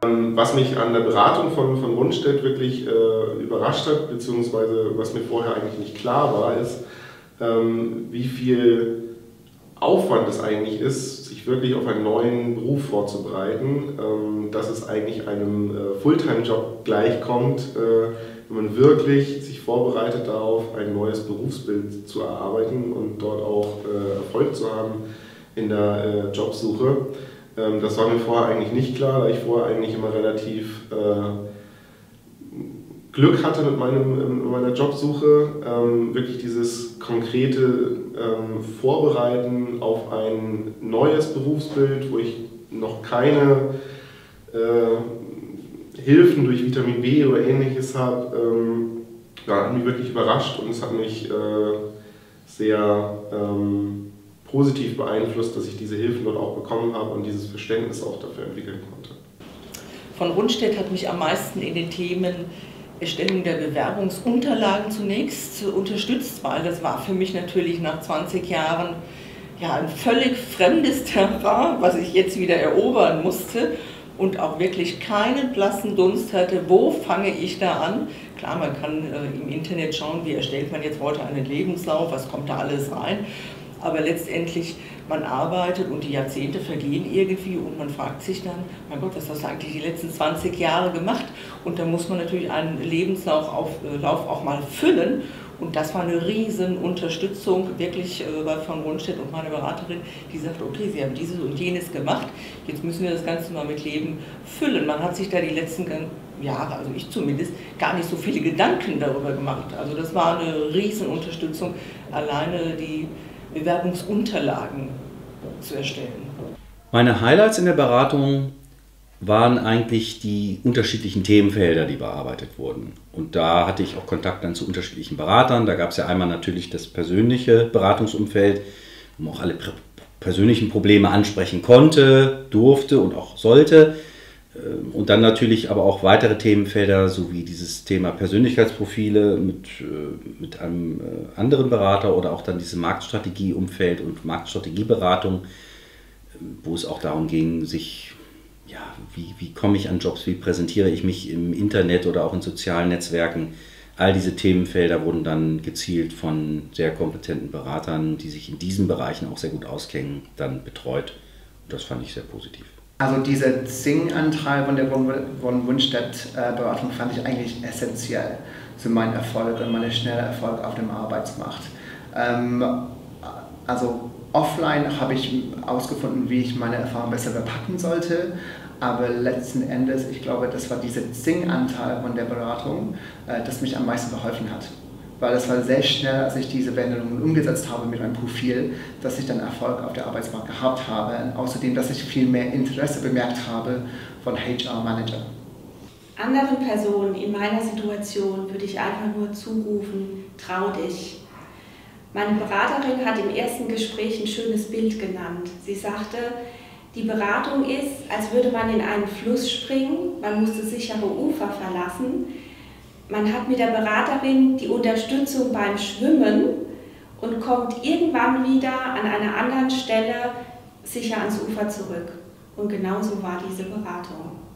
Was mich an der Beratung von Rundstedt wirklich überrascht hat, beziehungsweise was mir vorher eigentlich nicht klar war, ist, wie viel Aufwand es eigentlich ist, sich wirklich auf einen neuen Beruf vorzubereiten, dass es eigentlich einem Fulltime-Job gleichkommt, wenn man wirklich sich vorbereitet darauf, ein neues Berufsbild zu erarbeiten und dort auch Erfolg zu haben in der Jobsuche. Das war mir vorher eigentlich nicht klar, da ich vorher eigentlich immer relativ Glück hatte mit meiner Jobsuche, wirklich dieses konkrete Vorbereiten auf ein neues Berufsbild, wo ich noch keine Hilfen durch Vitamin B oder ähnliches habe, hat mich wirklich überrascht und es hat mich sehr positiv beeinflusst, dass ich diese Hilfen dort auch bekommen habe und dieses Verständnis auch dafür entwickeln konnte. Von Rundstedt hat mich am meisten in den Themen Erstellung der Bewerbungsunterlagen zunächst unterstützt, weil das war für mich natürlich nach 20 Jahren ja ein völlig fremdes Terrain, was ich jetzt wieder erobern musste und auch wirklich keinen blassen Dunst hatte, wo fange ich da an. Klar, man kann im Internet schauen, wie erstellt man jetzt heute einen Lebenslauf, was kommt da alles rein. Aber letztendlich, man arbeitet und die Jahrzehnte vergehen irgendwie und man fragt sich dann, mein Gott, was hast du eigentlich die letzten 20 Jahre gemacht? Und da muss man natürlich einen Lebenslauf auch mal füllen. Und das war eine riesen Unterstützung wirklich von Rundstedt und meiner Beraterin, die sagt, okay, Sie haben dieses und jenes gemacht, jetzt müssen wir das Ganze mal mit Leben füllen. Man hat sich da die letzten Jahre, also ich zumindest, gar nicht so viele Gedanken darüber gemacht. Also das war eine riesen Unterstützung, alleine die Bewerbungsunterlagen zu erstellen. Meine Highlights in der Beratung waren eigentlich die unterschiedlichen Themenfelder, die bearbeitet wurden. Und da hatte ich auch Kontakt dann zu unterschiedlichen Beratern. Da gab es ja einmal natürlich das persönliche Beratungsumfeld, wo man auch alle persönlichen Probleme ansprechen konnte, durfte und auch sollte. Und dann natürlich aber auch weitere Themenfelder, so wie dieses Thema Persönlichkeitsprofile mit einem anderen Berater oder auch dann dieses Marktstrategieumfeld und Marktstrategieberatung, wo es auch darum ging, wie komme ich an Jobs, wie präsentiere ich mich im Internet oder auch in sozialen Netzwerken. All diese Themenfelder wurden dann gezielt von sehr kompetenten Beratern, die sich in diesen Bereichen auch sehr gut auskennen, dann betreut. Und das fand ich sehr positiv. Also dieser Sing-Anteil von der Rundstedt-Beratung fand ich eigentlich essentiell zu meinem Erfolg und meinem schnellen Erfolg auf dem Arbeitsmarkt. Also offline habe ich herausgefunden, wie ich meine Erfahrung besser verpacken sollte, aber letzten Endes, ich glaube, das war dieser Sing-Anteil von der Beratung, das mich am meisten geholfen hat. Weil es war sehr schnell, als ich diese Veränderungen umgesetzt habe mit meinem Profil, dass ich dann Erfolg auf der Arbeitsmarkt gehabt habe und außerdem, dass ich viel mehr Interesse bemerkt habe von HR-Manager. Anderen Personen in meiner Situation würde ich einfach nur zurufen, trau dich. Meine Beraterin hat im ersten Gespräch ein schönes Bild genannt. Sie sagte, die Beratung ist, als würde man in einen Fluss springen, man muss das sichere Ufer verlassen. Man hat mit der Beraterin die Unterstützung beim Schwimmen und kommt irgendwann wieder an einer anderen Stelle sicher ans Ufer zurück. Und genauso war diese Beratung.